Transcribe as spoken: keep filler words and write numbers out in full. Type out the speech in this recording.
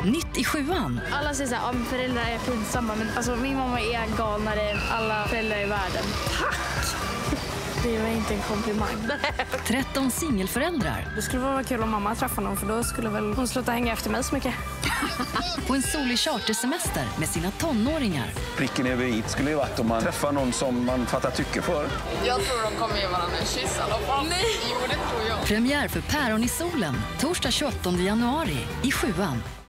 Nytt i sjuan. Alla säger så här, ja, föräldrar är pinsamma, men alltså, min mamma är galnare än alla föräldrar i världen. Tack! Det var inte en komplimang. tretton singelföräldrar. Det skulle vara kul om mamma träffade någon, för då skulle väl hon sluta hänga efter mig så mycket. På en solig chartersemester med sina tonåringar. Pricken över i skulle ju varit om man träffar någon som man fattar tycke för. Jag tror de kommer ge varandra en kyss i alla fall. Nej! Jo, det tror jag. Premiär för Päron i solen, torsdag tjugoåttonde januari i sjuan.